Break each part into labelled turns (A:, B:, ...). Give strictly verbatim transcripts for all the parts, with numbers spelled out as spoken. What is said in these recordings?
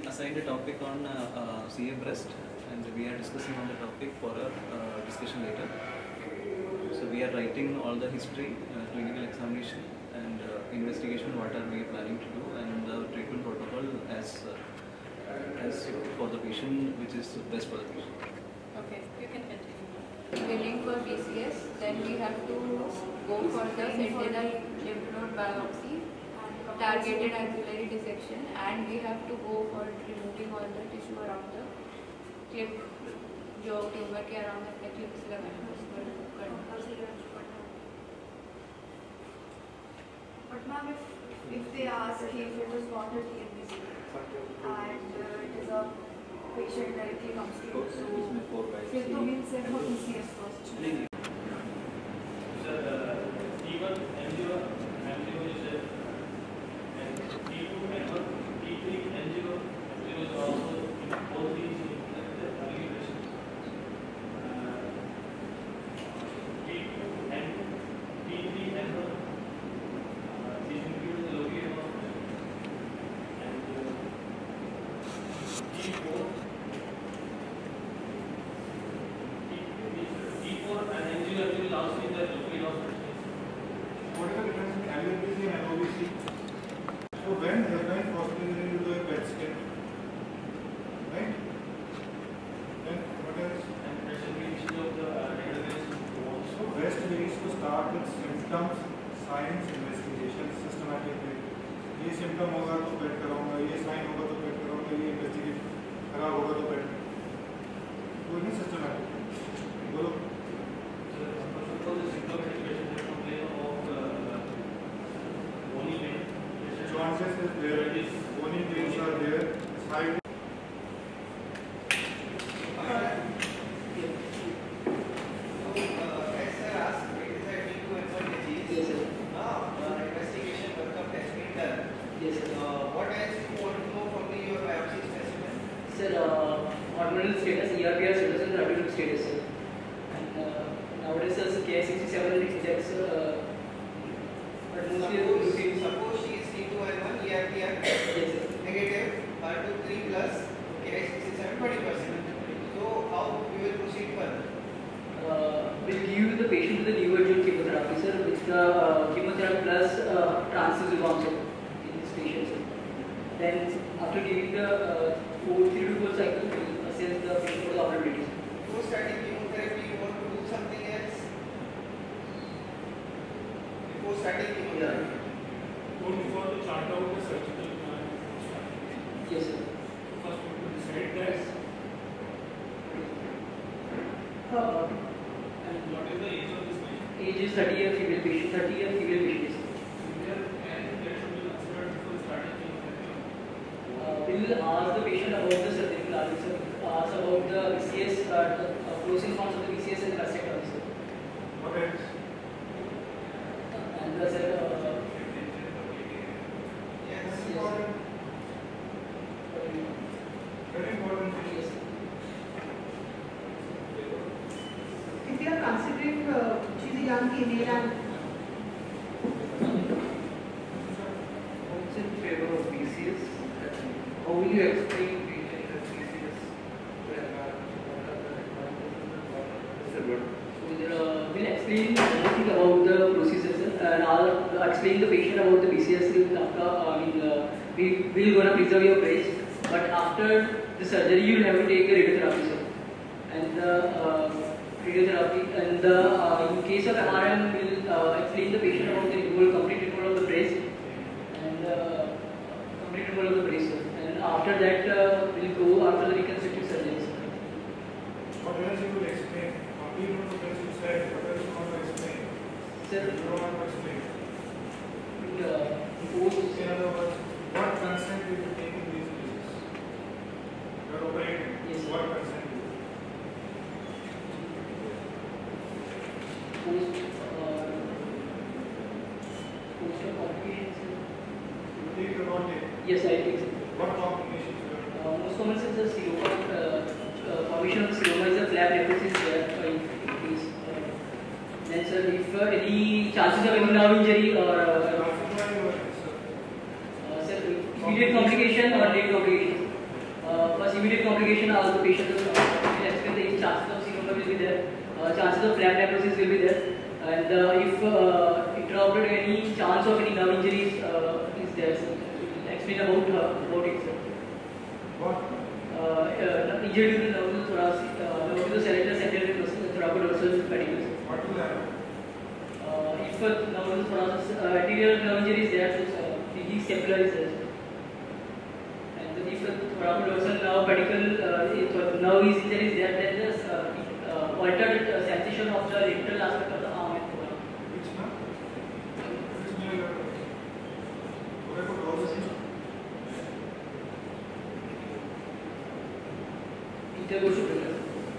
A: assigned a topic on uh, uh, C A breast, and we are discussing on the topic for a uh, discussion later. So we are writing all the history, uh, clinical examination, and uh, investigation. What are we planning to do, and the treatment protocol as uh, as for the patient, which is best for the patient.
B: Okay, you can continue.
C: Willing for B C S, then we have to go for the sentinel lymph node biopsy, targeted axillary dissection, and we have to go for removing all the tissue around the clip, जो tumour के around अपने clips लगाए हैं उस पर करना.
D: But ma'am, if if they ask if it is not a D N B and uh, it is a patient directly comes to you, so फिर तो means send for B C S first.
E: Sir, T one M zero M zero is there, and T two M one T three M zero M zero is also in both these the early patients. T two and T three M one these include the located hospital, and T four. And M G U M S T will also in the local hospital.
F: What is the difference in M G U M S T and O B C? So when when hospital will do a P E T scan, right? Then what else?
E: And presentation of the database.
F: So best way is to start with symptoms, signs, investigation, systematic way. ये symptom होगा तो P E T कराऊंगा, ये sign होगा तो P E T कराऊंगा, ये investigate खराब होगा तो P E T. वो नहीं systematic. बोलो. Chances is there, bony veins are there, side.
G: Sir, uh, hormonal status, E R P R status, and therapeutic status, sir. And uh, nowadays, sir, K I sixty-seven injects, uh, but mostly routine.
H: Suppose she is T two and one E R P R
G: Yes, sir.
H: negative, R two three plus K I sixty-seven twenty percent. So how we will proceed further?
G: Uh, we'll give the patient the neoadjuvant chemotherapy, sir, with the uh, chemotherapy plus uh, transfusion in this patient, sir. Then after giving the uh, four, three to four cycles, we'll assess the patient for the operability.
H: Before starting chemotherapy, you want to do something else? Before starting chemotherapy?
E: So before the chart out the surgical plan.
G: Yes, sir.
E: First we will decide that.
G: Uh,
E: And what is the age of this patient?
G: age is thirty year female patient, thirty year female patient.
E: And that should be considered before starting chemotherapy.
G: Uh, we will ask the patient about the surgical planning, sir. Ask about the B C S, uh, the uh, pros and cons of the B C S and mastectomy, sir.
F: What else?
G: And the sir, uh,
H: Yes.
F: That's important. Very important.
G: yes.
D: If you are considering uh, she is a young female and
A: What's in favor of B C S? How will you explain patient that B C S?
G: So uh, we'll explain everything about the procedures, sir, and I'll explain the patient about the B C S. Uh, I mean, uh, we will gonna preserve your breast, but after the surgery, you will have to take a radiotherapy, sir. And the uh, radiotherapy, and the, uh, in case of M R M, we'll uh, explain the patient about the removal, complete removal of the breast, and uh, complete removal of the breast, sir. And after that, uh, we'll go after the reconstructive surgery, sir.
F: What else you will explain? Complete on the best you said. What else you want to explain?
G: Sir,
F: You don't want to explain.
G: in uh, post,
F: In other words, what consent will you take in these cases? You are operating.
G: Yes, sir.
F: What consent will you
G: post, uh, post of complications, sir.
F: take? You take or not take?
G: Yes, I take, sir.
F: What complications you have?
G: Uh, most common is the seroma, uh, uh, formation of seroma is a flap necrosis there uh, in case. Uh, then, sir, if uh, any chances of any nerve injury or uh, uh, sir, immediate complication or late complication. Uh, first, immediate complication are the patient will explain the chances of serum will be there, uh, chances of flap necrosis will be there, and uh, if uh, intraoperative any chance of any nerve injuries uh, is there, so we'll explain about uh, about it. Sir.
F: What?
G: Uh, uh, injury to the nerve thoracic, uh, nerve to the cerebral central thoracodorsal pedicles.
F: What will happen?
G: Uh, if uh, nerve to the thoracic, uh, anterior nerve injury is there, so uh, the scapular is there. If the thoracodorsal nerve pedicle uh, if nerve is there is there, then the uh, uh, altered uh, sensation of the lateral aspect of the arm and thorax.
F: Which nerve? Which nerve you are talking? Thoracodorsal?
G: Intervertebral.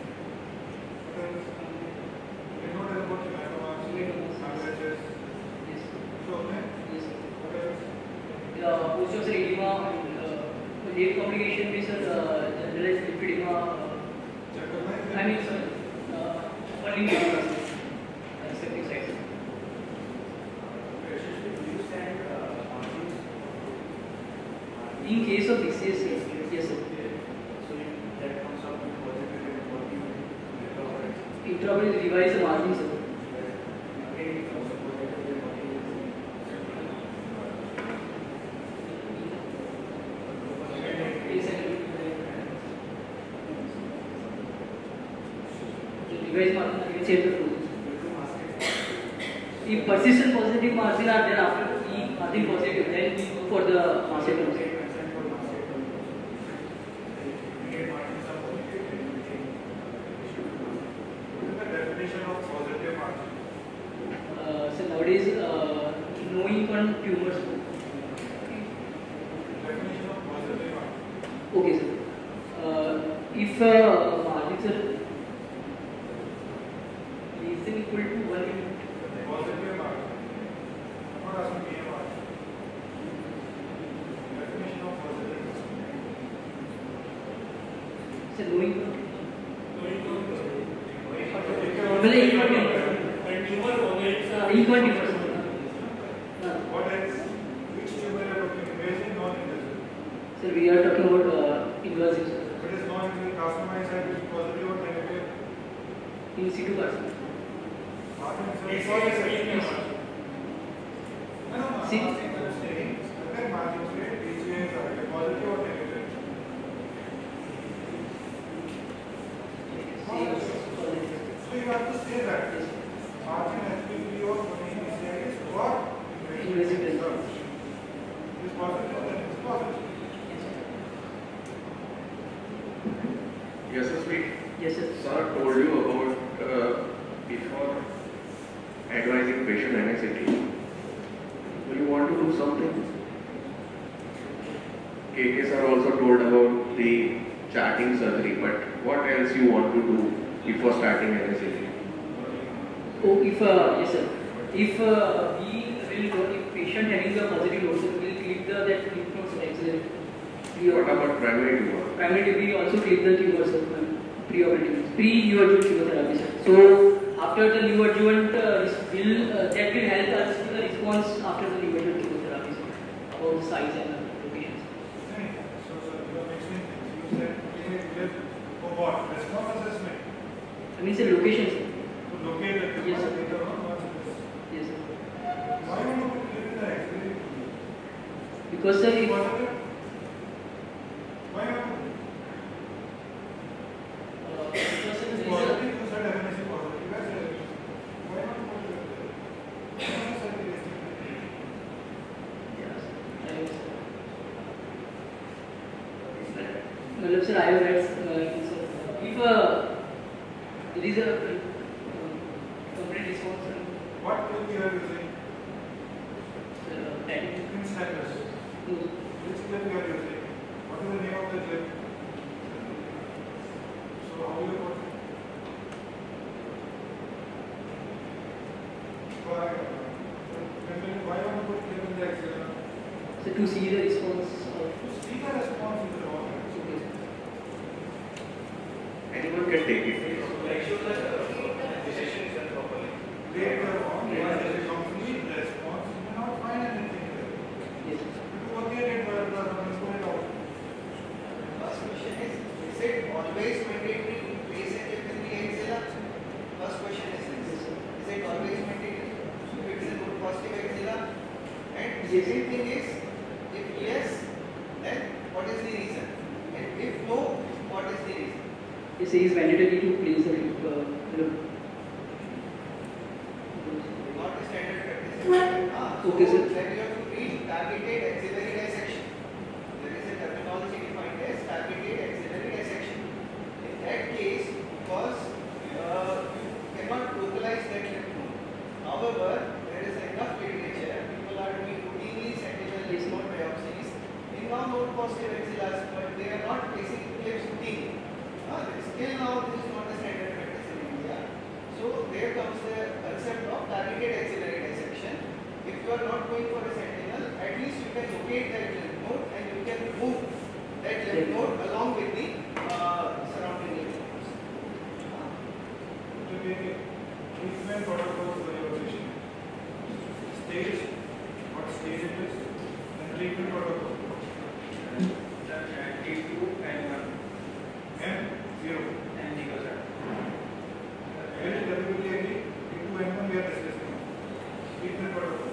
F: You know that about hematomas, hemorrhages.
G: Yes.
F: So, okay?
G: Yes.
F: What else?
G: Uh, posterior edema. Late complication means uh, generalized lymphedema. Uh, I mean, sorry, uh, only edema. Septic sites. In case of B C S, yes, sir. Intraoperative revise the margin, sir. If persistent positive margin are there after E margin positive, then we go for the mastectomy.
F: Definition of positive margin.
G: Uh, so nowadays, uh, knowing on tumors.
F: Definition of positive margin.
G: Okay, sir. Uh, if uh, margins are less than equal to one unit.
F: Positive margin. I'm not asking P M R. Definition of positive.
G: So knowing on
E: Well,
G: equal
E: and tumor vomits are
G: equal tumors.
F: What else? Which tumor are you talking? Invasive, non-invasive?
G: Sir, we are talking about uh, invasive. Sir.
F: It is non-invasive. Carcinoma is either positive or negative.
G: In situ carcinoma.
F: Margin is
E: Yes,
F: positive.
E: yes,
F: No, no, no.
G: See?
F: I'm saying, अगर margin से B C S are positive or negative? So you have to say that margin has to be your domain B C S or invasive research. It is positive, then it is positive.
I: Yes, sir, speak.
G: Yes, sir.
I: Sir told you about uh, before advising patient N S A T. Do you want to do something? K K sir also told about the charting surgery, but what else you want to do before starting N S A T?
G: Oh, if uh, yes, sir. If uh, we will go, if patient having the positive load, so we will click the that lymph nodes axillary.
I: What about primary tumor?
G: Primary we also click the tumor, sir. Pre-operative, pre-neoadjuvant chemotherapy, sir. So after the neoadjuvant uh, will uh, that will help us to the response after the neoadjuvant chemotherapy, sir. About the size and the locations.
F: So, so you are mentioning things. You said, okay, for what? Response assessment.
G: I mean, sir, locations, sir.
F: To locate the tumor
G: Yes, sir.
F: later on once it is.
G: Yes, sir.
F: Why don't you put it in the X-ray?
G: Because sir, if
F: Positive? Why not?
G: uh, because sir,
F: It's
G: there is a-
F: positive, you said M S C positive. Why is it? Why not put it there? Why not set the estimate?
G: yes, I have, sir. मतलब sir, I have read uh, sir, if uh, there is a uh, complete response, sir,
F: What clip you are using?
G: uh, that
F: Screen snipers.
G: no,
F: Which clip you are using? What is the name of the clip? So how will you put it? Why? Why don't you put clip in the Excel?
G: so to see the response of
F: To see the response in the wrong.
G: okay, sir.
I: Anyone can take it.
E: Make sure that uh, decision is done properly.
F: Later on, once there is a complete response, you may not find anything there.
G: Yes, sir.
F: You do again it, but it doesn't out.
E: Last question.
H: always mandatory to place a clip in the axilla? First question is this. Is it always mandatory to fix a node positive axilla? And
G: Yes.
H: second thing is, if yes, then what is the reason? And if no, what is the reason?
G: It says mandatory to place the uh,
H: Not a standard practice. Ah,
G: Okay,
H: so
G: sir.
H: then you have to read targeted axillary dissection. There is a terminology defined as targeted axillary dissection. In that case, because uh, you cannot localize that lymph node. However, there is enough literature. People are doing routinely sentinel lymph node biopsies in non-node positive axillas, but they are not placing clips routinely. Uh, still now, this is not a standard practice in India. So there comes the concept of targeted axillary dissection. If you are not going for a sentinel, at least you can locate that lymph node and you can remove that lymph node along with the uh, surrounding lymph nodes. Uh,
F: To be treatment protocols for your patient. Stage, what stage it is, and treatment protocol.
H: T two and one.
F: M zero.
H: And zero, sir.
F: Very typically agree, T two and one we are discussing. Treatment protocol.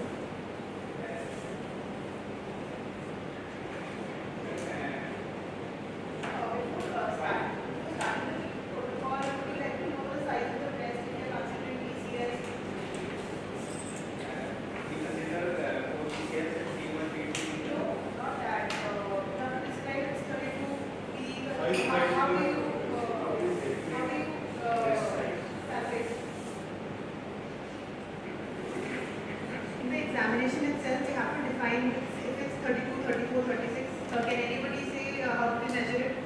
J: In the examination itself, you have to define if it's thirty-two, thirty-four, thirty-six. Uh, can anybody say uh, how to measure it?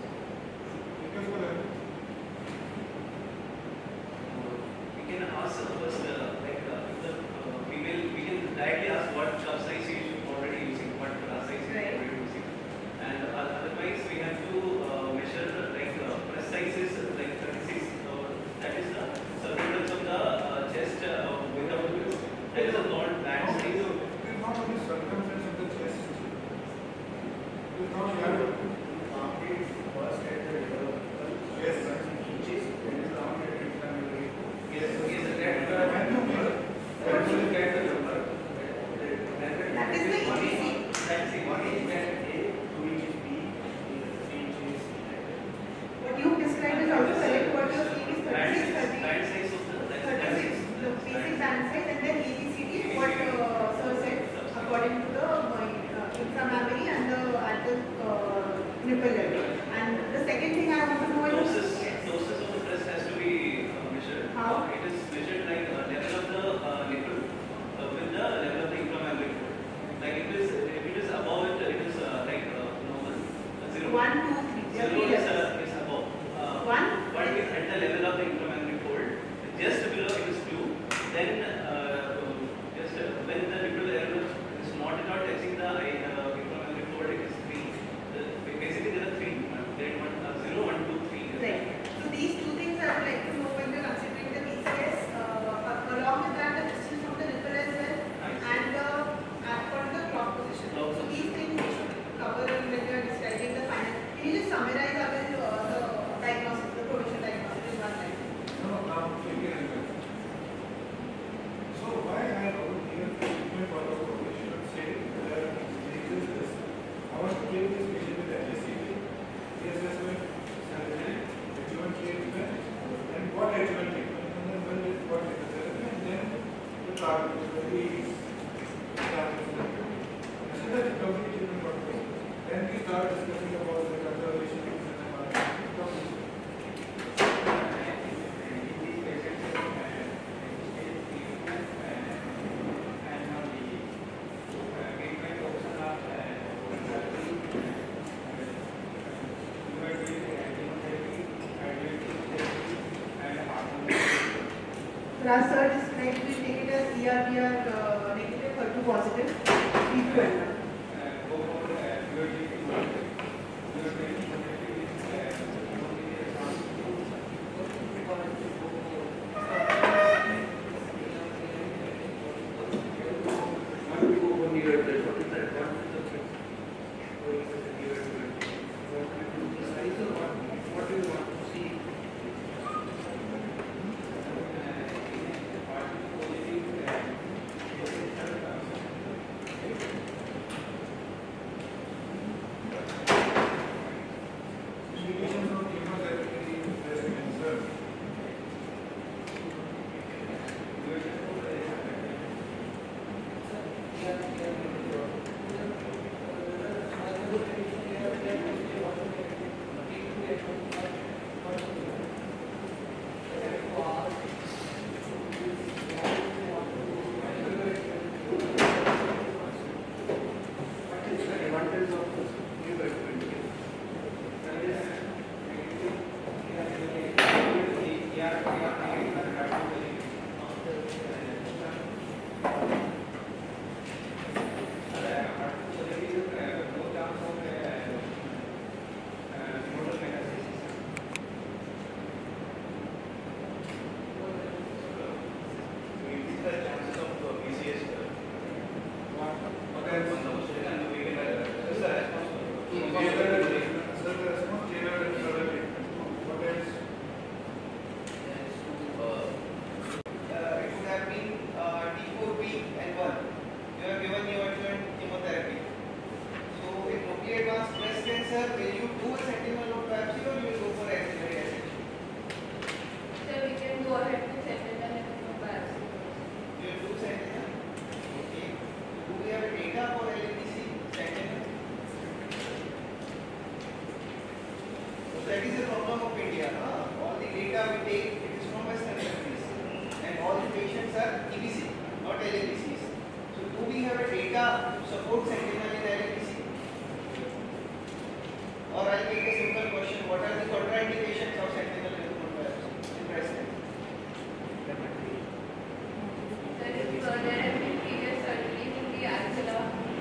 A: We can ask uh, first, uh, like uh, the uh, female, we can directly ask what job size she is already using, what class size she is
J: Right.
A: already using, and uh, otherwise we have to uh, measure the, like uh, breast size is uh, like thirty-six. Uh, that is the circumference of the uh, chest uh, without this. That is a not bad
F: No,
A: size.
F: it is not only circumference of the chest. It is not narrow. Yes.
A: Yes, yes, that, uh,
F: Can you measure?
J: That is the E T C.
A: that's it.
J: What you described is also correct. What you're saying is
A: Band
J: thirty-six,
A: size,
J: thirty,
A: band size of the, that's the band
J: thirty-six,
A: size.
J: the basic band size, and then E T C D, what uh, sir said, according to the uh, inframammary and the at the uh, nipple level. And the second thing I want to know is
A: Doses, doses of the breast has to be uh, measured.
J: How?
A: It is measured like uh, level of the uh, nipple uh, with the level of the inframammary fluid. Like it is, if it is above it, it is uh, like uh, normal. Uh, zero.
J: one, two, three. There are
A: Zero
J: three
A: is,
J: levels.
A: uh, is above. Uh,
J: One?
A: One is at the level of the inframammary fold. Just below it is two. Then uh, just uh, when the nipple area is not not touching the uh, inframammary fold, it is three. Uh, basically there are three. Uh, grade one, uh, zero, one, two, three.
J: Right. So these two things I would like to know when we're considering the B C S. Uh, along with that, the distance from the nipple as well, and the uh, for the clock position.
A: Clock
J: So these things we should cover when we are describing the final. Can you just summarize our uh, the diagnosis, the provisional diagnosis in one line?
F: No, no, now you can remember. So why I wrote here treatment protocol? We should say that this is this. I want to treat this patient with H S C T, reassessment, surgery, adjuvant treatment, and what adjuvant treatment, and then when it what is the therapy, and then the target is very target. This is the complete treatment protocol. Then we start discussing about the conservation of the environment.
J: As sir described, we take it as E R B R uh, negative or two positive, three to N one.
F: What is
H: sir, will you do a sentinel node biopsy or you will go for axillary dissection?
C: So we can go ahead to sentinel node biopsy.
H: You will do sentinel. Okay. Do we have data for L A B C sentinel? So that is the problem of India. Huh? All the data we take, it is from Western countries, and all the patients are E B C, not L A B Cs. So do we have a data to support sentinel in L A B C? Or I'll make a simple question: what are the contraindications of sentinel lymph node biopsy in breast cancer?
C: So if uh, there have been previous surgeries in the axilla,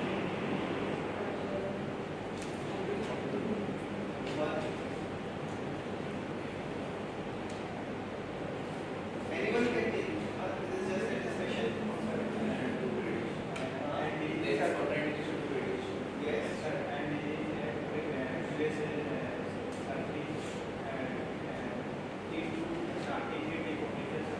H: Anyone can take. Uh, this is just a discussion.
E: These are contraindications to radiation.
H: Yes.
E: Sir, and the T two start T three complications.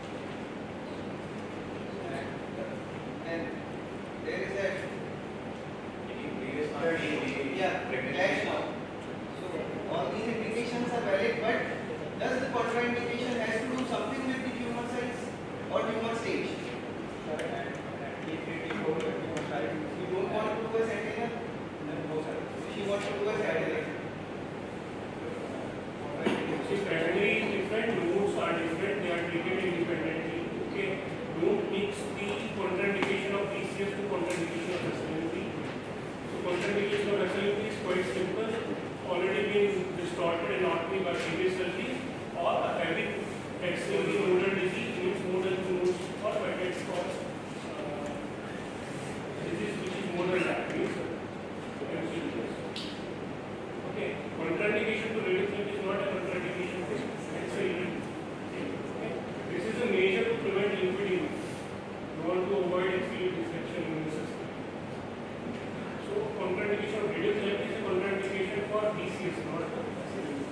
H: And there is a
E: Previous one,
H: yeah flash now. So all these indications are valid, but does the contraindication has to do something with the tumor size or tumor stage?
E: T three, T four, T five.
H: You don't want to do a sentinel. She wants to do a sentinel.
K: See, primary is different, nodes are different, they are treated independently. Okay, don't mix the contraindication of P C S to contraindication of S L M P. So contraindication of S L M P is quite simple, already been distorted anatomy by previous surgery, or having extremely nodal disease, means nodal nodes or vertex or uh, disease which is more than that, means M C U S. Okay, contraindication to radiotherapy is not a contraindication to S L M P. Okay, this is a measure to prevent lymphedema. You want to avoid acute infection in the system. So contraindication of radiotherapy is a contraindication for B C S, not for S L M P.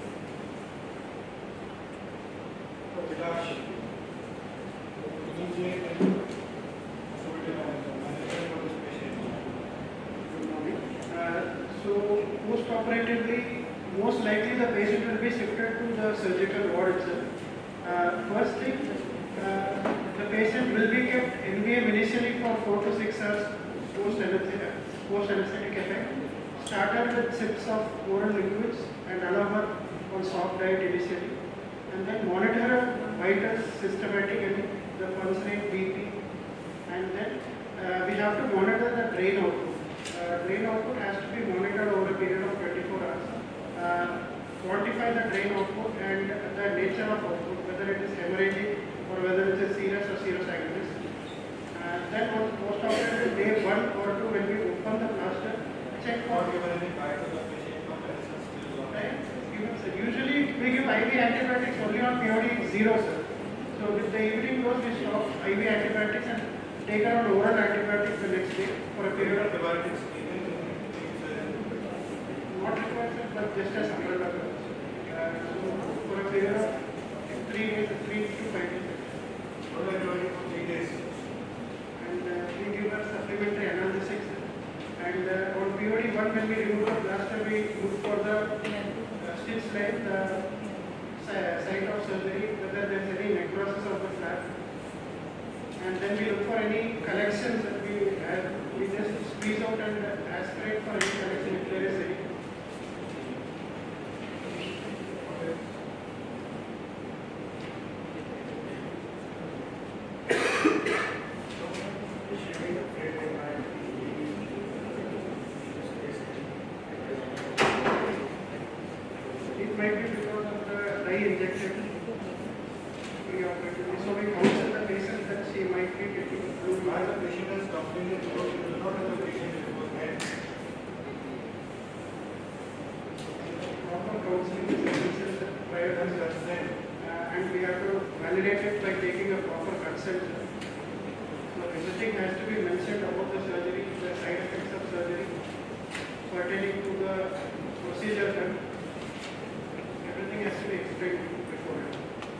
F: So Vilash, immediate and hospital management for this patient.
L: Good morning. Uh, So post-operatively, most likely the patient will be shifted to the surgical ward itself. Uh, first thing, uh, the patient will be kept N B M initially for four to six hours post-anesthetic post-anesthetic effect. Started with sips of oral liquids and allow her on soft diet initially, and then monitor her vitals systematically, the pulse rate, B P, and then uh, we have to monitor the drain output. Uh, drain output has to be monitored over a period of twenty-four hours. Uh, quantify the drain output and the nature of output, whether it is hemorrhagic or whether it is serous or serosanguineous. Uh, then on post-operative day one or two, when we open the plaster, check for
F: Not given any guide to the patient for medicine still on.
L: right? Given, sir. Usually we give I V antibiotics only on P O D zero, sir. So with the evening dose, we stop I V antibiotics and take her on oral antibiotics the next day for a period of
F: Antibiotics even if
L: not required, sir, but just as umbrella cover. Uh, so for a period of three days, three to five days.
F: what are you doing for three days?
L: And uh, we give her supplementary analgesics. And uh, on P O D one, when we remove the plaster, we look for the uh, stitch line, the si- site of surgery, whether there is any necrosis of the flap. And then we look for any collections that we have. We just squeeze out and aspirate for any collection if there is any. It might be because of the dye injection pre-operatively. So we counsel the patient that she might be getting flu.
F: Why the patient is complaining because he does not have the patient in his head.
L: Proper counseling is essential prior to consent. Uh, and we have to validate it by taking a proper consent. So everything has to be mentioned about the surgery, the side effects of surgery, pertaining to the procedure done. Everything has to be explained beforehand.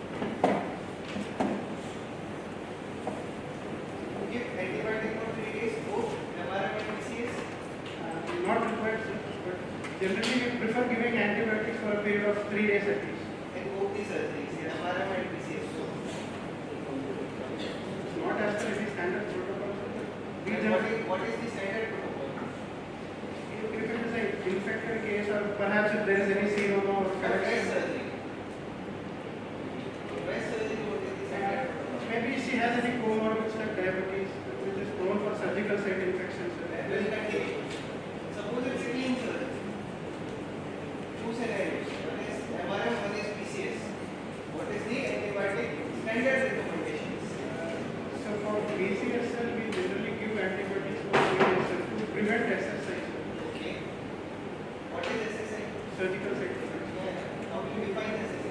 H: Give antibiotic for three days post M R M and P C S.
L: Uh, not required, sir, but generally we prefer giving antibiotics for a period of three days at least.
H: In both the surgeries, in M R M and B C S.
L: Not as per any standard protocol. We
H: And what is, what is the standard protocol?
L: If it is an infected case or perhaps if there is any seroma or
H: For breast
L: correction,
H: surgery. For breast surgery, what is the standard protocol?
L: maybe she has any comorbids like diabetes, which is prone for surgical site infections.
H: That will continue. Suppose it's a clean surgery. Two scenarios. One is M R M, one is B C S. What is the antibiotic standard recommendations?
L: So for B C S, we generally give antibiotics for three days to prevent S S I,
H: Okay. What is S S I?
L: surgical site infection.
H: Yeah. How do you define S S I?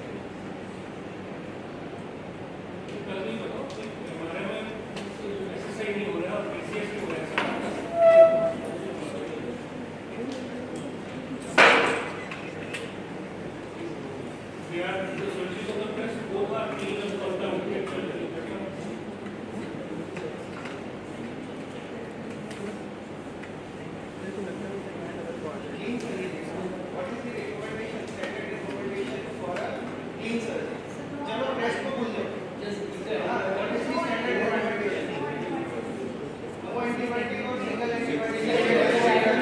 K: कल नहीं बताओ हमारे में exercise नहीं हो रहा और PCS नहीं हो रहा है we are the surgeries of the breast both are clean and contaminated.
H: Clean surgery. What is the recommendation, standard recommendation for a clean surgery? चलो breast को भूल जाओ. हाँ, what is the standard recommendation? No antibiotic or single antibiotic.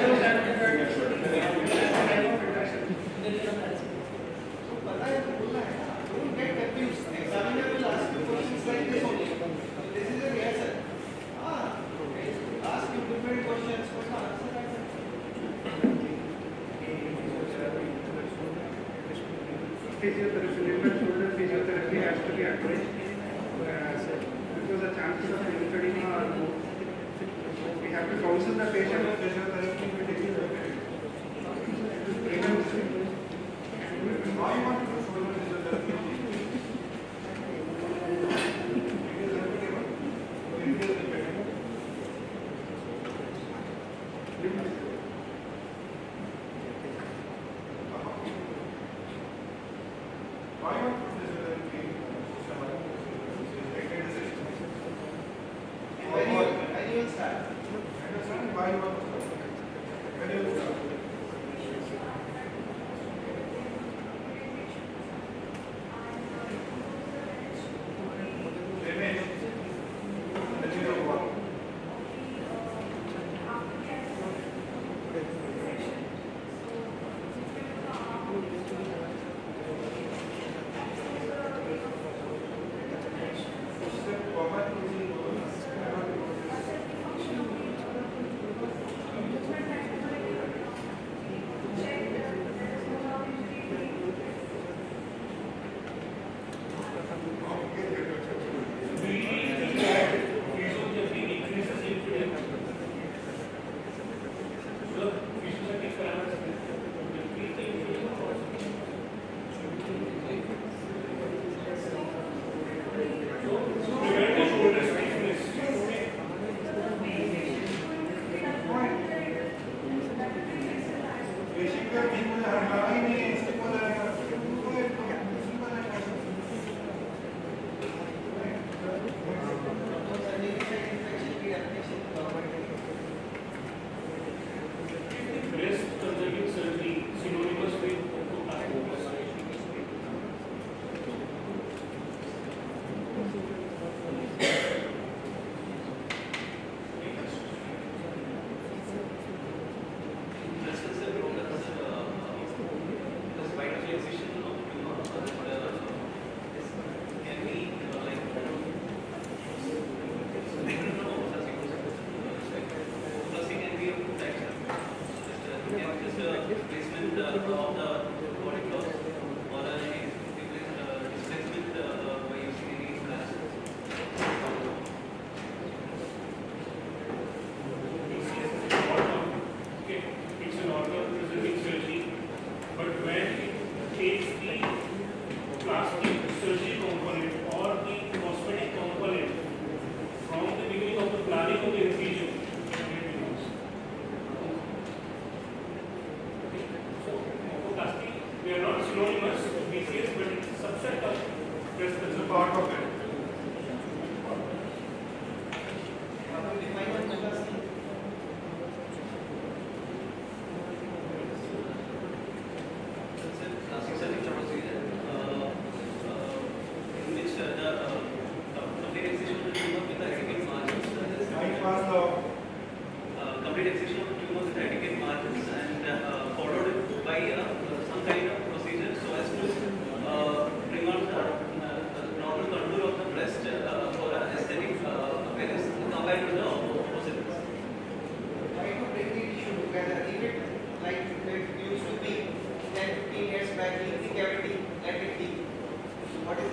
H: तो पता है तो बोलना है. Don't get confused. Examiner will ask you questions like this only. So this is a rehearsal. Ah, ask you different questions. What's the answer?
L: Physiotherapy, limb and shoulder physiotherapy has to be addressed uh, because the chances of lymphedema are more. We have to counsel the patient. Physiotherapy will take it away.
F: Why you want to do shoulder physiotherapy? Why you want to do physiotherapy?
H: When you when you will start?
F: Understand why you want to start? When you will start? Remain. The zero one.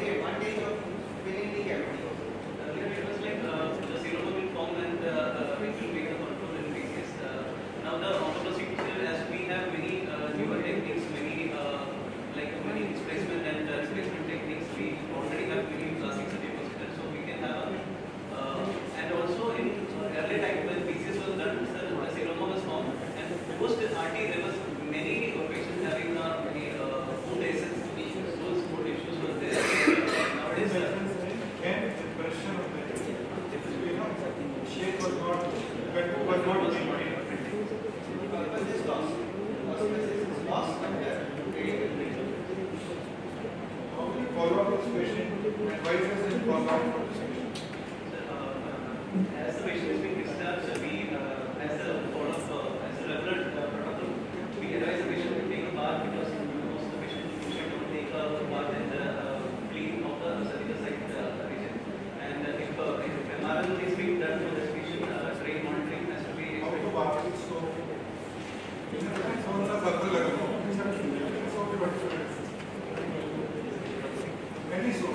H: the advantage of filling the cavity?
A: Uh, it was like uh, the serum will form and uh, uh, it will make a control in B C S. Uh, now the procedure, as we have many uh, newer techniques, many uh, like many displacement and uh, displacement techniques, we already have many plastic surgery procedures, so we can have a, uh, and also in early time when B C S was done, the seroma was formed, and post R T there was many patients having uh, many uh, food essence issues, those food issues were there. Nowadays, uh,
F: and impression of the you know, shape was not, cut was not maintained.
H: Purpose is lost. Purpose is lost and there.
F: How will you follow up this patient? Advise us and follow up for this patient.
A: uh, as the patient is being discharged, we uh, as a follow-up, uh, as a regular uh, protocol, we advise the patient to take a bath because most of the patient should take a bath and uh, clean of the cervical site uh, region. And uh, if, uh, if M R L is being done for this patient, uh, drain monitoring has to be.
F: How to bath it so कौन सा circle लगाना any so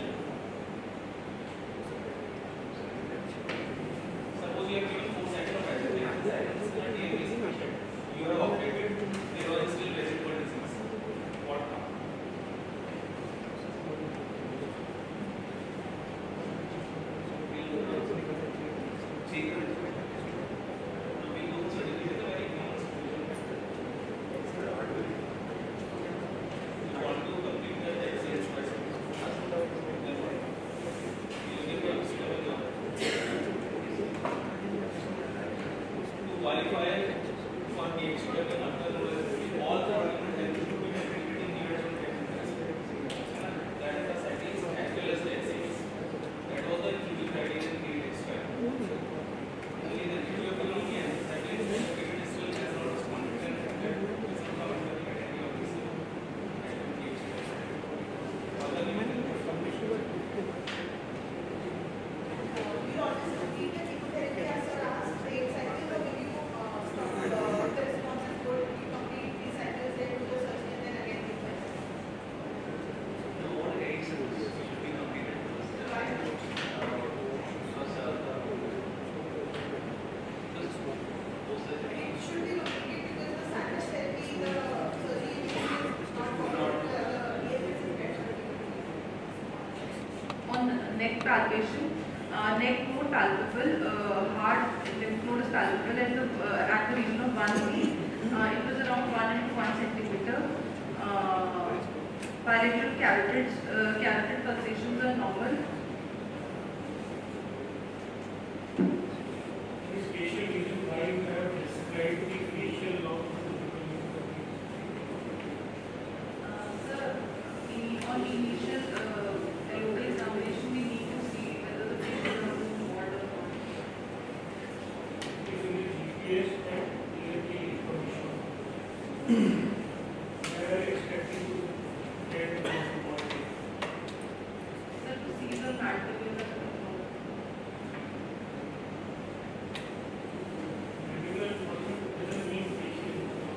K: Suppose you are giving four cycles of
M: palpation. Uh, neck node palpable, uh, heart lymph node is palpable, and the, uh, at the region of one feet, uh, it was around one into one centimeter. Uh, bilateral carotids, uh, carotid pulsations are normal.
K: This facial region, why you have described the facial lock?
M: Uh, sir, in, on initial uh, local examination, we need to see whether the facial lock is involved or not.
K: It is in the G P S and D N B information. We are expecting to get the point.
M: Sir, to see the mandibular control.
K: Mandibular muscle doesn't mean facial.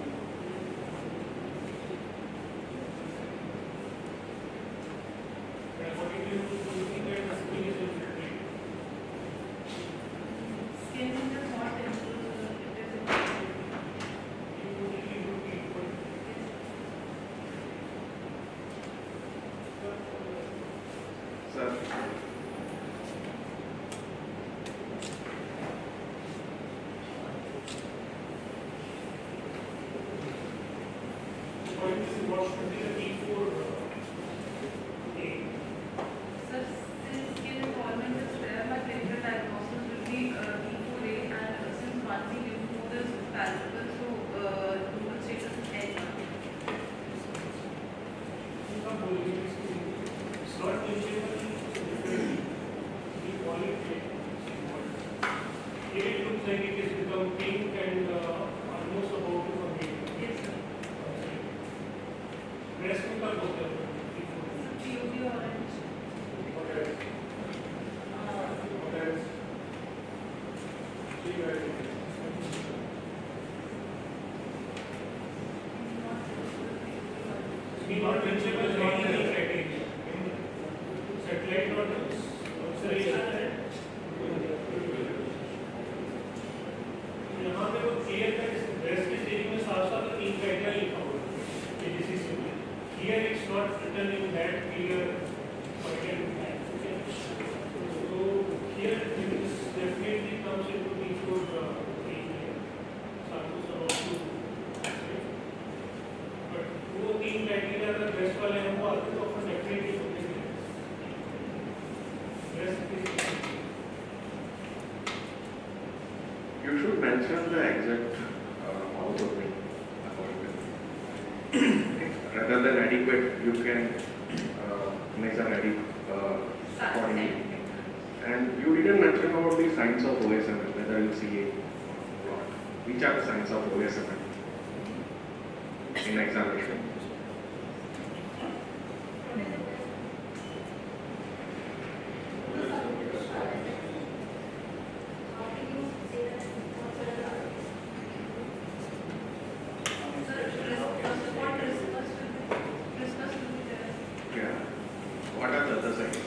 K: But according to you, do you think that the skin is infiltrated?
M: Skin is not temporal, it is
K: You usually look equal.
I: Sir.
K: According to what should be the T four A?
M: Sir, since skin involvement is there, my clinical diagnosis will be uh, T four A, and uh, since one B lymph node is palpable, so uh, total status is N.
K: It's not bullying, it's not legible, differently. We call it fake. Here it looks like it has become pink and uh, almost about to forget.
M: Yes, sir.
K: Breast में कब होता है?
M: G O B orange.
K: What else?
M: Uh,
K: What else? See where it is. We not reachable is not any criteria. Satellite not observation. यहाँ पे वो clear cut breast के staging में साफ साफ तीन criteria लिखा हुआ है कि this is similar. Here it's not written in that clear point and time. Okay. So here this definitely comes into the four area. Santos about to say. But वो तीन criteria अगर breast वाले हैं वो आते तो अपन definitely होते हैं. Breast is
I: You should mention the exact uh, mouth opening appointment. Rather than adequate, you can uh, make some adequate uh, accordingly. And you didn't mention about the signs of O S M N, whether you see it or not. Which are the signs of O S M N in examination? Yeah. What are the other signs?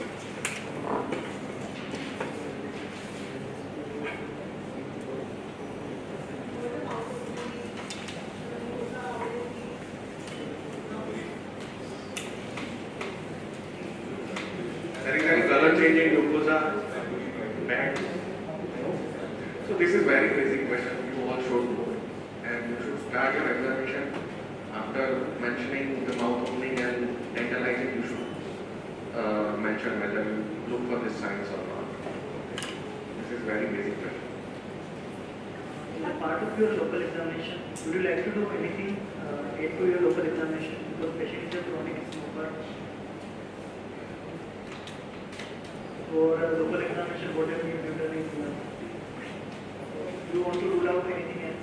I: There is any color change in glucosa band. So this is very basic question. You all should know, and you should start your examination after mentioning the mouth opening and tantalizing. You should uh, mention whether you look for the signs or not. This is very basic question.
G: As part of your local examination, would you like to do anything uh, aid to your local examination? Because patient is a chronic smoker. For uh, local examination, whatever you have done is done. Do you want to rule out anything else?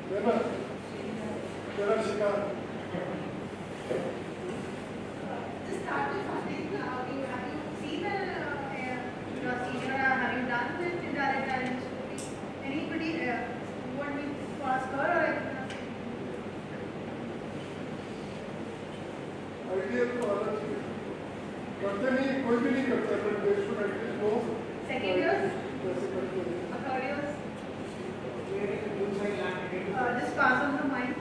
J: Just start with something. Uh, have you have you seen a uh, procedure? Uh, have you done with indirect laryngoscopy? Anybody uh, want me to ask her or I can ask you?
N: Idea तो आना चाहिए करते नहीं कोई भी नहीं करता है but they should at least know
J: Second years?
N: कैसे करते हैं
J: Or third years? Uh, just pass on the mic.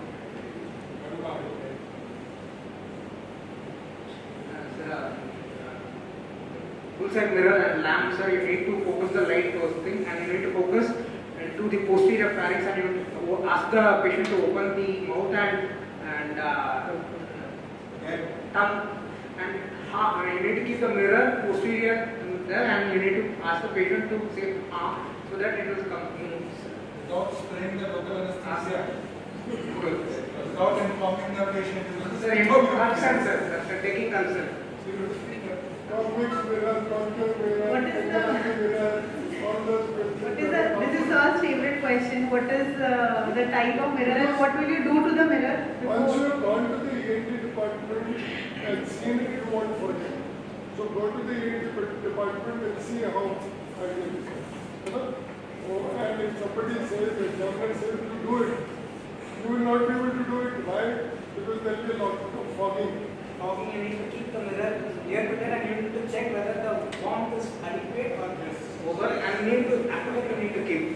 O: Full side mirror and lamp, sir, you need to focus the light towards the thing and you need to focus to the posterior pharynx and you need to ask the patient to open the mouth and, and uh, tongue and uh, you need to keep the mirror posterior there and you need to ask the patient to say ah so that it will come.
F: Without spraying the local anesthesia. Without informing the patient.
O: Sir, invoke consent, sir. Sir, taking consent.
N: convex mirror, concave mirror,
J: What is the-
N: external mirror, all those questions.
J: What is the, this is our favorite question. What is uh, the type of mirror and what will you do to the mirror?
N: Once you
J: before-
N: have gone to the E N T department and seen it, you want further. So go to the E N T department and see how I can do it. You know? Oh, and if somebody says, the examiner says to do it, you will not be able to do it. Why? Because there will be a lot of fogging.
P: Fogging, you need to keep the mirror near to that and you need to check whether the warmth is adequate or just
O: Over and you need to, after that you need to keep.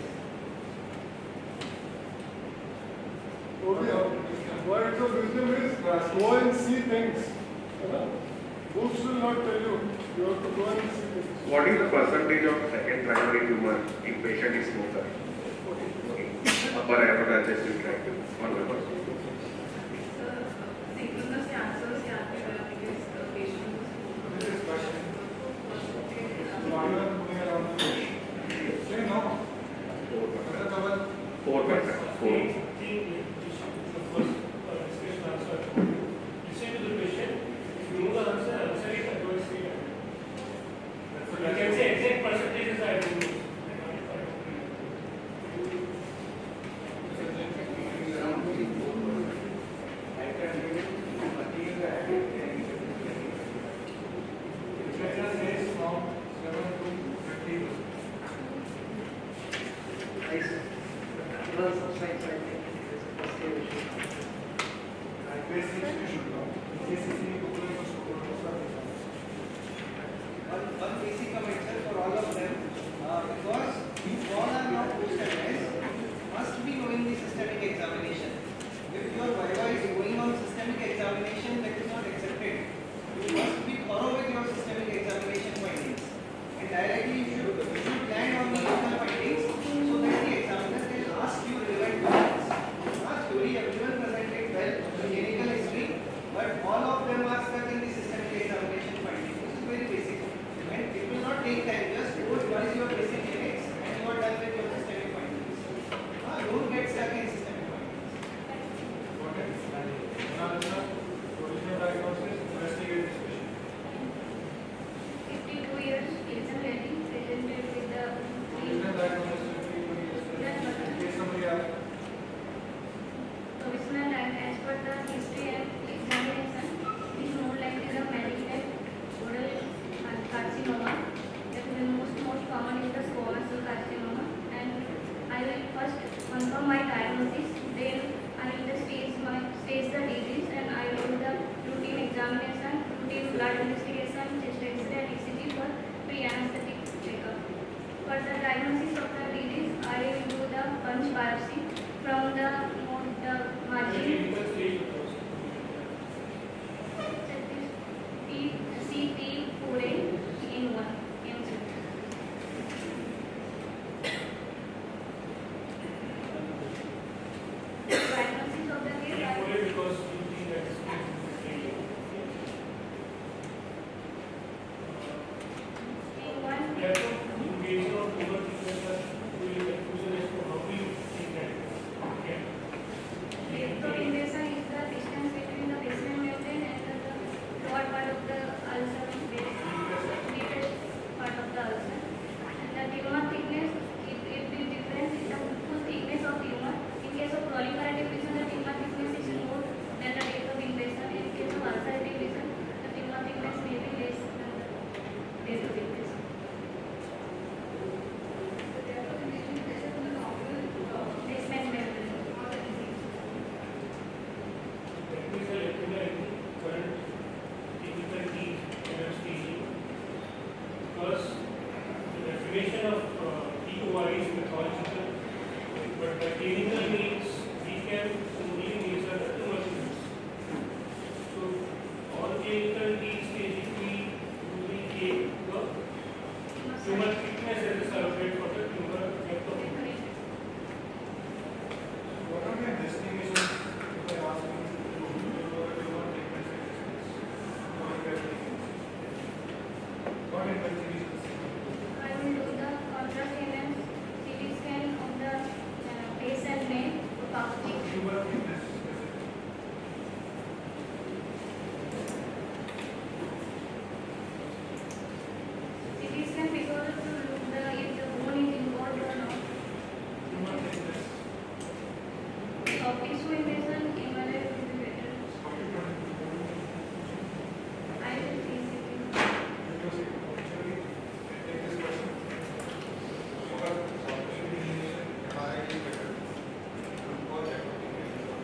N: Okay. Words of wisdom is go and see things. You know? Books will not tell you. You have to go and see things.
I: What is the percentage of second primary tumor in patient is smoker? Upper aerodigest tract, one hundred percent.
M: Synchronous cancers can be there because the patient is
I: Four percent. Four.
K: Listen to the patient. If you know the answer, answer it and don't say it. You can say exact percentages I don't know.
H: One, one basic comment, sir, for all of them, uh, because you all are now post-advanced, must be knowing the systemic examination. If your viva is going on systemic examination, that is not accepted. You must be thorough with your systemic examination findings. And directly you should, you should land on the original findings so that the examiner can ask you relevant questions. Our theory, everyone presented well, the clinical history, but all of them are stuck in the systemic examination findings. This is very basic. And it will not take time. Just go, what is your basic clinics, and you are done with your systemic findings.
K: But by clinical needs, we can only measure the tumor size. So all clinical needs basically we take the tumor thickness as a surrogate for the tumor depth of interest.
F: What are the investigations if I ask you to do tumor thickness assessments? What investigations? What investigations?
Q: I will do the ultrasound C T scan of the uh, face and neck, plastic.
F: Tumor thickness.
Q: C T scan because to look the if the bone is involved or not.
F: Tumor thickness.
Q: Soft tissue invasion, M R I will be better. I will see C T.
F: Because it actually take this question. What are opportunity M R I is better? What that would be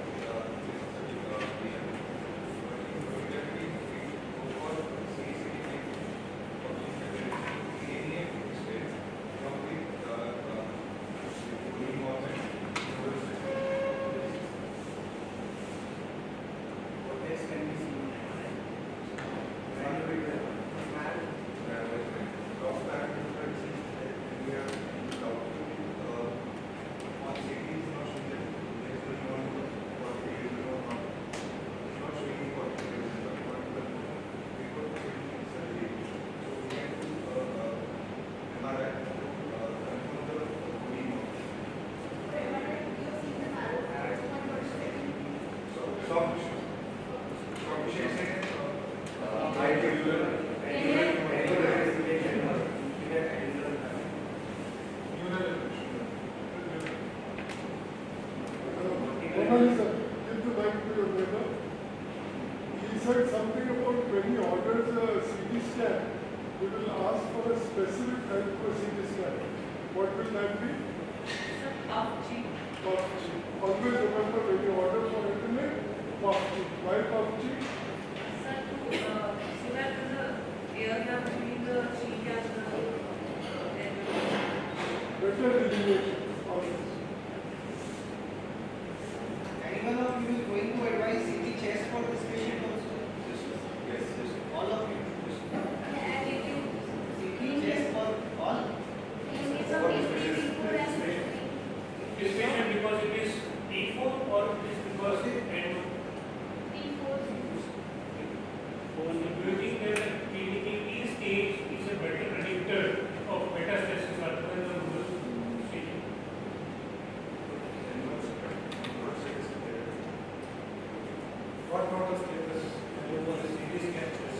N: said something about when he orders a C T scan, he will ask for a specific type of C T scan. What will that be?
M: Puff G.
N: Puff G. Always remember when you order for internet, Puff G. Why Puff G?
M: Sir, to, uh, so that the air gap between the cheek and the uh, air.
N: Better delineation. Always.
H: Anyone of you is going to advise C T chest for this patient also? Yes, yes. All of you? C T chest for all?
K: This patient because it is T four or it is because it is
Q: T four.
K: Do you think that the clinical T stage is a better predictor of metastasis rather than the rural stage?
F: What total status and what is C T scan test?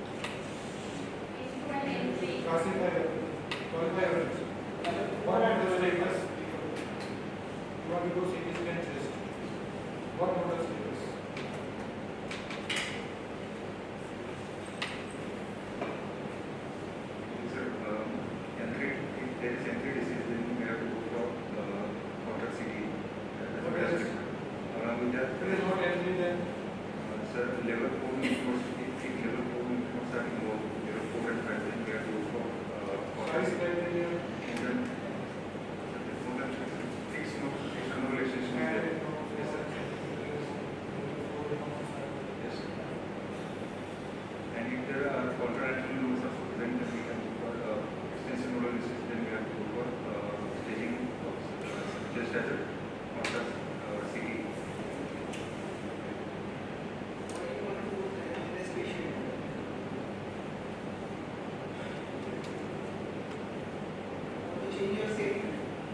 F: Classify qualify events. What are the status? You want to do C T scan test? What total status?
I: Sir, um, entry, if there is entry disease, then we have to go for uh, water C T.
F: What else?
I: Along with that,
F: There is not entry then.
I: uh, sir, level four reports, if, if level four reports are more, level four and five, then we have to go for uh, water
F: Size
I: C T.
F: criteria.
I: And then, sir, more than six months, six convalescence is there. Yes, sir. Yes, sir. And if there are contralateral nodes of then we can go for uh, extensive nodal disease, then we have to go for uh, staging of uh, just as a contrast uh, C T.
H: What do you want to do in this patient? To change your safety.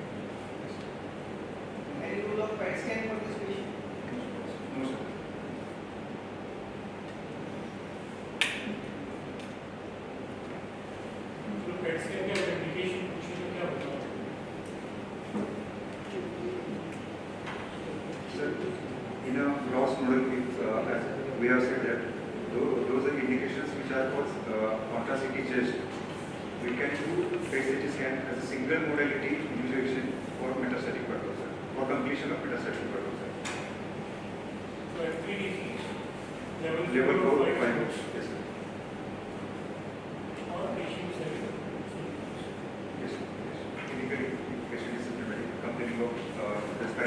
H: Any rule of P E T scan for this patient?
I: No, sir.
K: तो PET scan के indication पूछे तो क्या होगा?
I: Sir, in a gross model, if, uh, as we have said that those, those are indications which are for uh, contrast C T chest, we can do P E T C T scan as a single modality utilization for metastatic purpose, for completion of metastatic purpose.
K: So F three disease level
I: Level
K: four
I: four,
K: or
I: five.
K: five.
I: Yes, sir.
K: Or patient seven.
I: Yes, sir. Yes. Clinically, patient is symptomatic, complaining of uh, the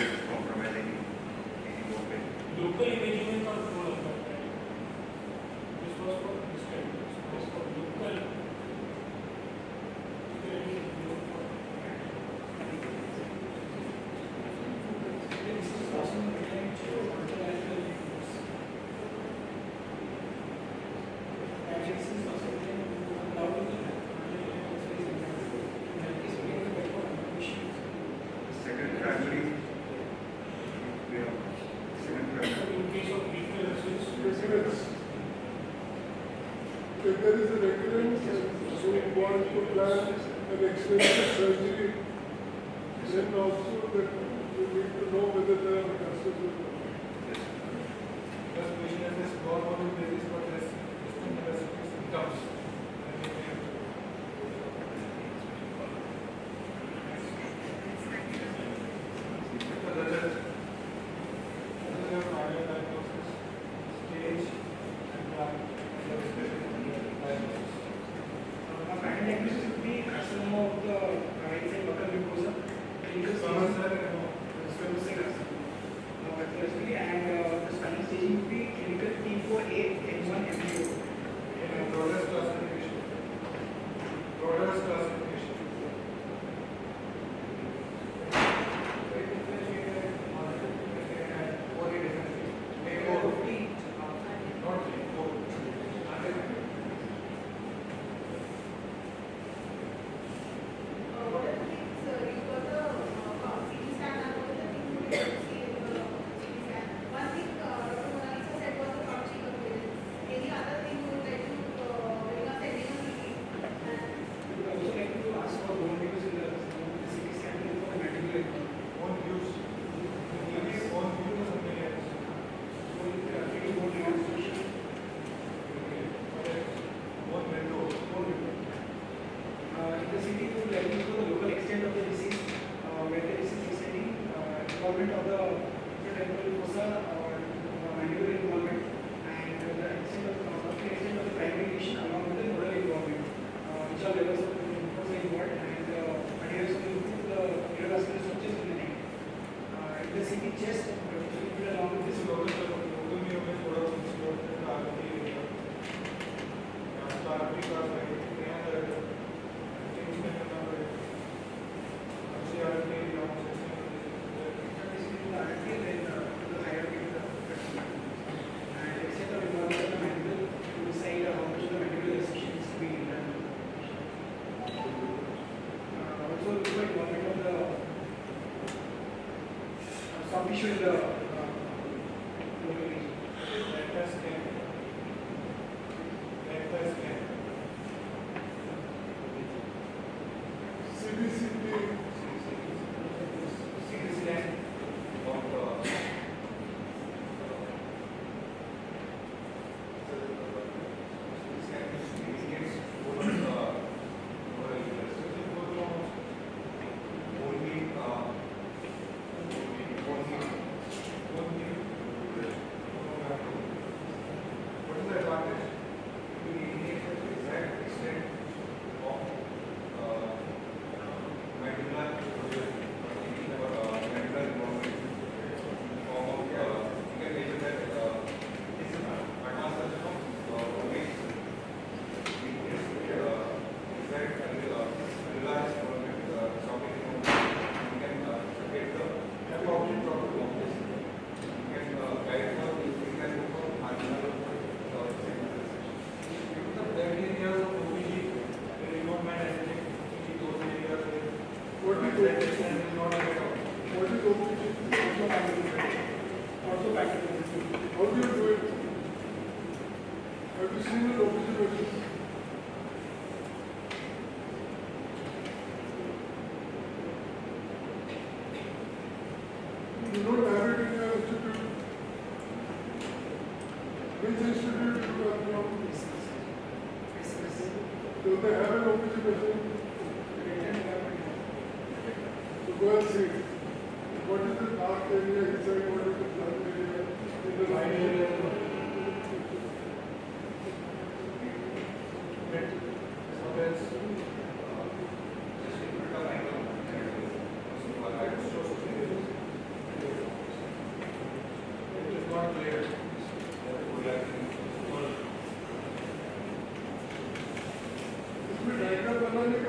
N: recurrence. If there is a recurrence, so you want to plan an extensive surgery, then also that you need to know whether there are metastases or not.
F: Because patient has gone on the basis for this metastatic symptoms.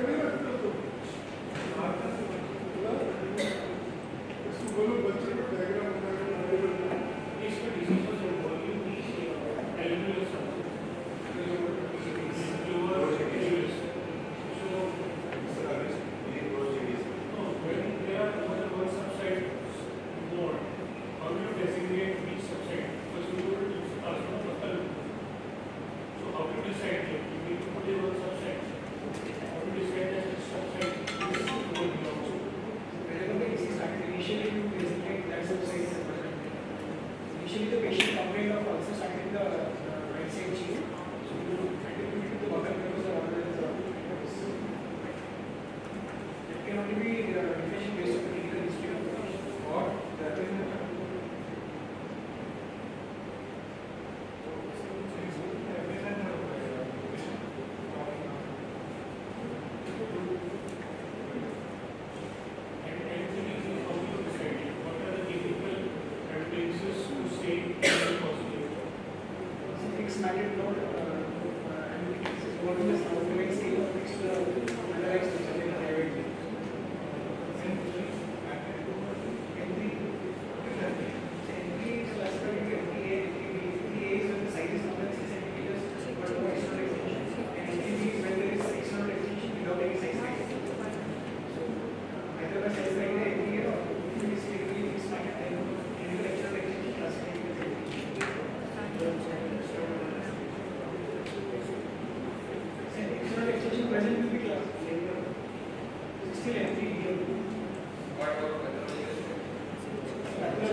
N: बोलो बच्चे को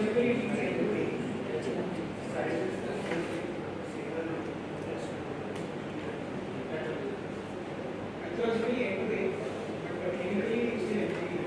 P: surgically it is end to end. Surgically end to end, but clinically it is still end to end.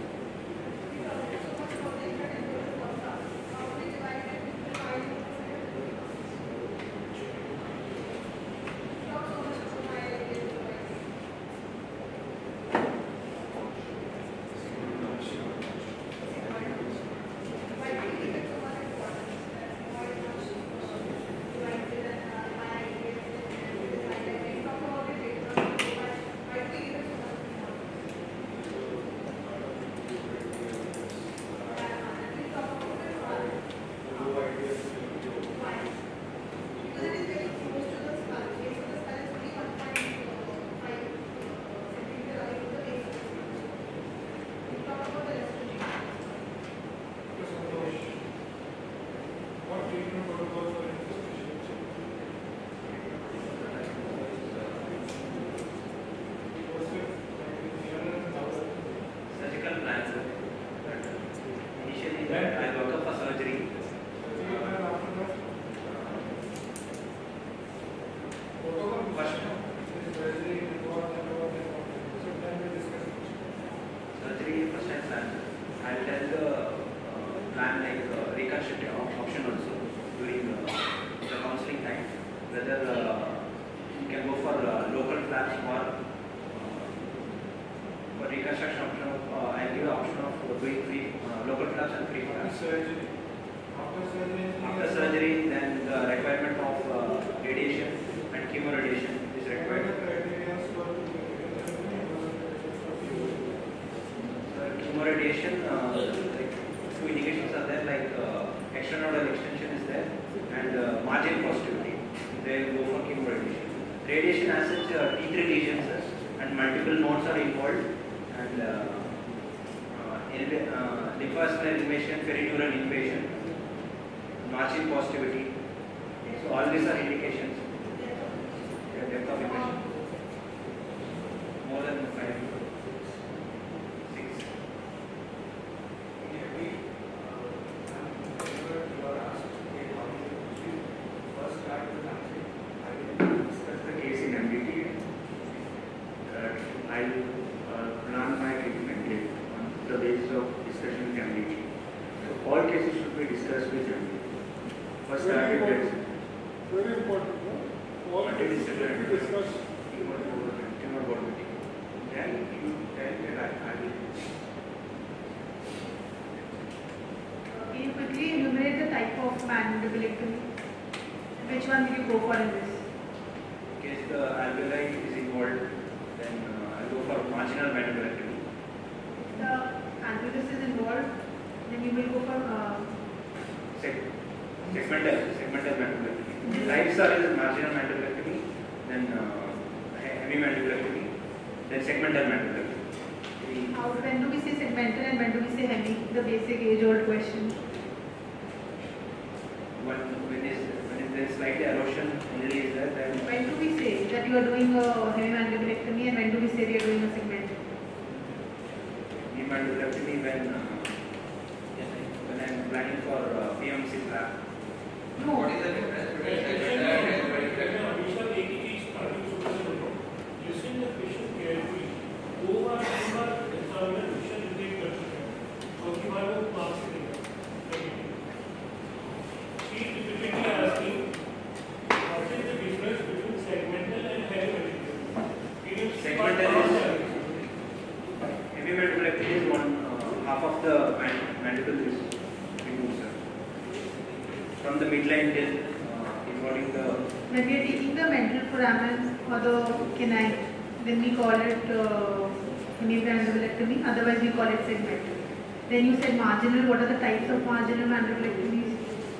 M: Then you said marginal. What are the types of marginal mandibulectomies?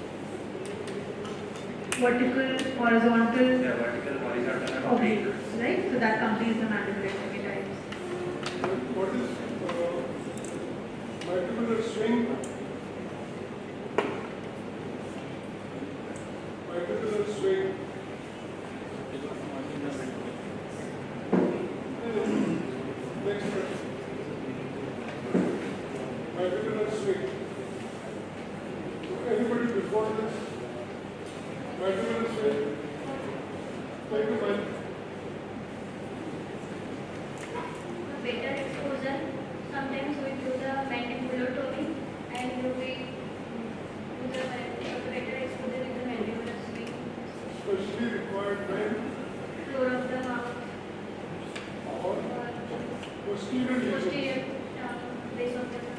M: Vertical, horizontal.
O: Yeah, vertical, horizontal, and
M: oblique. Right? So that completes the mandibulectomy types.
N: What is uh, mandibular swing? Mandibular swing. Next question. Mandibular swing. for this? Mandibular strain? Thank you, man.
Q: Better exposure. Sometimes we do the mandibulotomy and we do the better exposure with the mandibular sling.
N: Especially required when?
Q: Floor of the mouth.
N: Or posterior lesion.
Q: Posterior uh, base of the tongue.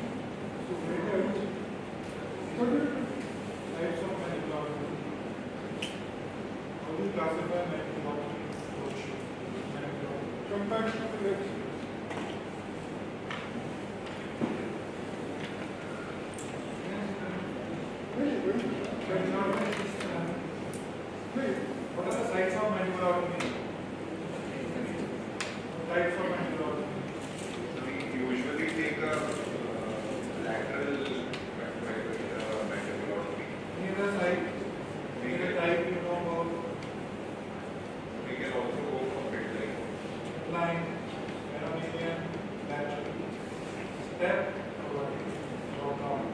F: What are types of mandibulotomy? How do you classify mandibulotomy?
N: Come back to the next.
F: What are the sites of mandibulotomy? Types of mandibulotomy?
I: So we usually take a uh, lateral uh, mandibulotomy.
F: Any other site?
I: We
F: Any
I: can,
F: type you know about?
I: we can also go for midline.
F: Line, Mammalian, lateral. Step, or down.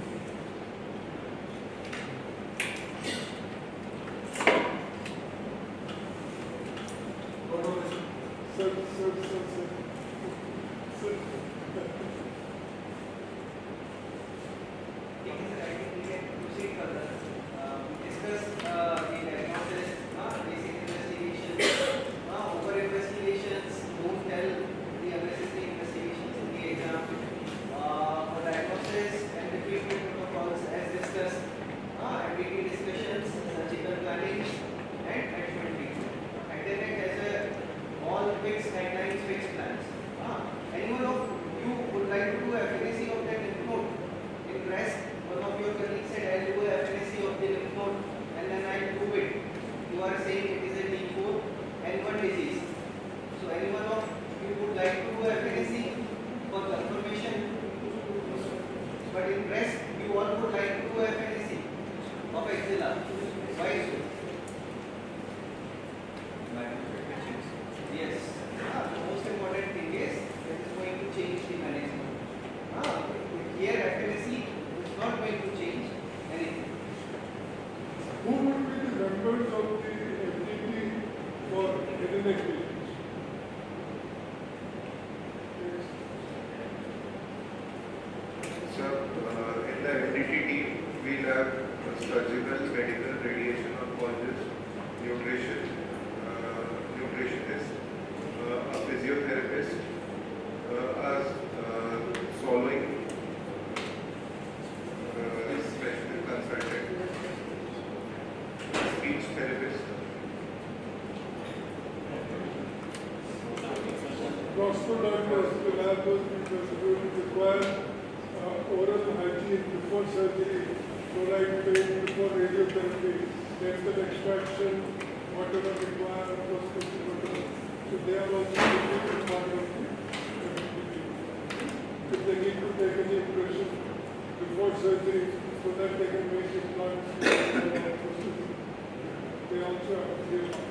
F: What was this?
N: Sir, sir, sir, sir. Sir.
H: I think we can proceed further. Uh, we discussed uh, the diagnosis, uh, basic investigation, uh, over investigations, don't tell the unnecessary investigations in the exam. Uh, for diagnosis and the treatment protocols as discussed, uh, M D T discussions, surgical planning, and adjuvant treatment. Academic has a all fixed guidelines, fixed plans. Uh, anyone of you would like to do F N A C of that lymph node? In breast, one of your colleagues said, I'll do a F N A C of the lymph node and then I'll do it. You are saying it is a D four N one disease. So anyone of you would like to do F N A C for confirmation? But in breast, you all would like to do F N A C of axilla. Why so? Yes. Ah, the most important thing is that it is going to change the management. Ah, here F N A C is not going to change anything.
N: Who would be the members of the M D T for head and neck patients?
I: So uh, in the M D T team, we'll have a surgical, medical, radiation oncologist, nutrition, uh, nutritionist, uh, a physiotherapist, uh, a uh, swallowing uh, special consultant, speech therapist.
N: Prosthodontists will have those people who will require uh, oral hygiene before surgery, fluoride pain before radiotherapy, dental extraction, whatever required, prosthodontic, whatever. So they are also a part of the M D T. If they need to take any impression before surgery so that they can make implants, they also have to.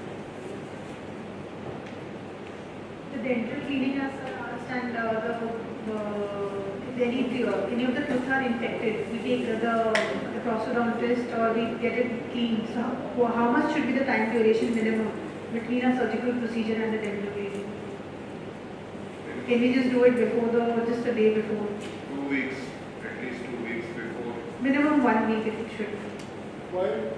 M: The dental cleaning as asked and uh, the, the if any, uh, any of the tooth are infected, we take uh, the, the prosthodontist or we get it cleaned. So how, how much should be the time duration minimum between a surgical procedure and the dental cleaning? Can we just do it before the, just a day before?
I: Two weeks, at least two weeks before.
M: Minimum one week if it should.
N: Why?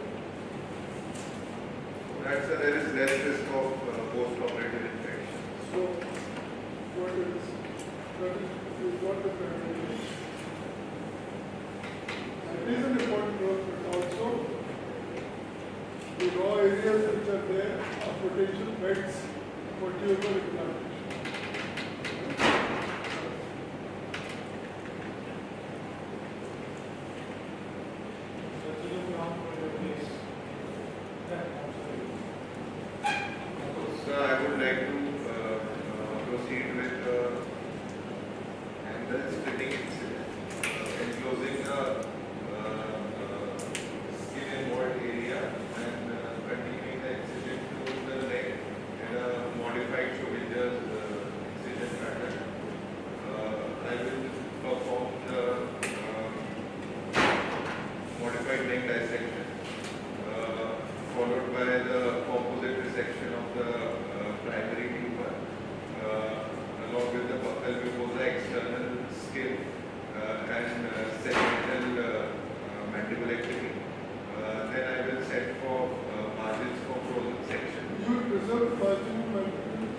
I: That's a, there is less risk of uh, post-operative infection.
N: So, what is, that is, is what the criteria is. It is an important growth, but also the raw areas which are there are potential beds for tumor implantation.
I: So I would like to uh, uh, proceed with uh, angle splitting incident, uh, enclosing the uh, uh, skin involved area and uh, continuing the incision to the leg in a modified Schrodinger's uh, incision pattern. Uh, I will perform the uh, modified leg dissection followed by the opposite resection of the uh, primary tumor, uh, along with the buccal mucosa, external skin, uh, and uh, segmental uh, uh, mandibulectomy. Uh, then I will set for uh, margins for frozen section.
N: You will preserve the marginal mandibules.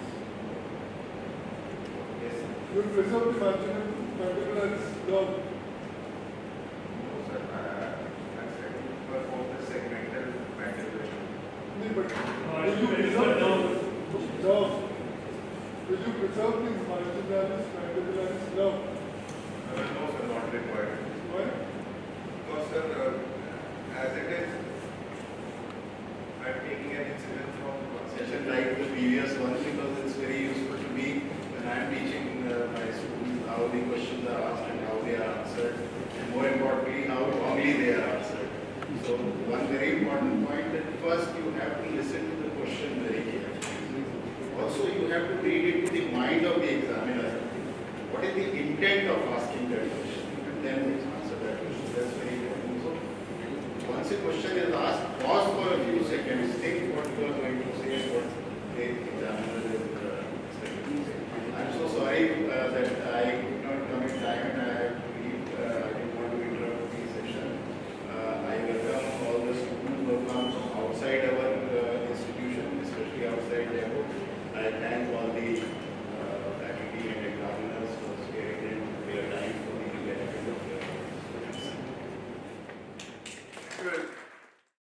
I: Yes.
N: You will preserve the marginal mandibules long.
I: No, sir. I, I'm setting for the segmental mandibulectomy.
N: No, but
K: Uh,
N: will you
K: very
N: preserve
K: good,
N: the long? Will you preserve the marginalis mandibules long?
I: Uh, no, sir, not required.
N: Why?
I: Because, sir, uh, as it is, I'm taking an incident from one
R: Session like the previous one because it's very useful to me when I'm teaching uh, my students how the questions are asked and how they are answered, and more importantly, how wrongly they are answered. So one very important point that first you have to listen to the question very carefully. Also, you have to read it to the mind of the examiner. What is the intent of asking that question? And then answer that question. That's very important. So once a question is asked, pause for a few seconds, think what you are going to say and what the examiner is uh, expecting to say. I'm so sorry uh, that I could not come in time and I have to leave. Uh, I didn't want to interrupt the session. Uh, I welcome all the students who have come from outside our uh, institution, especially outside the airport. I thank all the uh, faculty and examiners for sparing their time for the benefit of the students.
I: Good.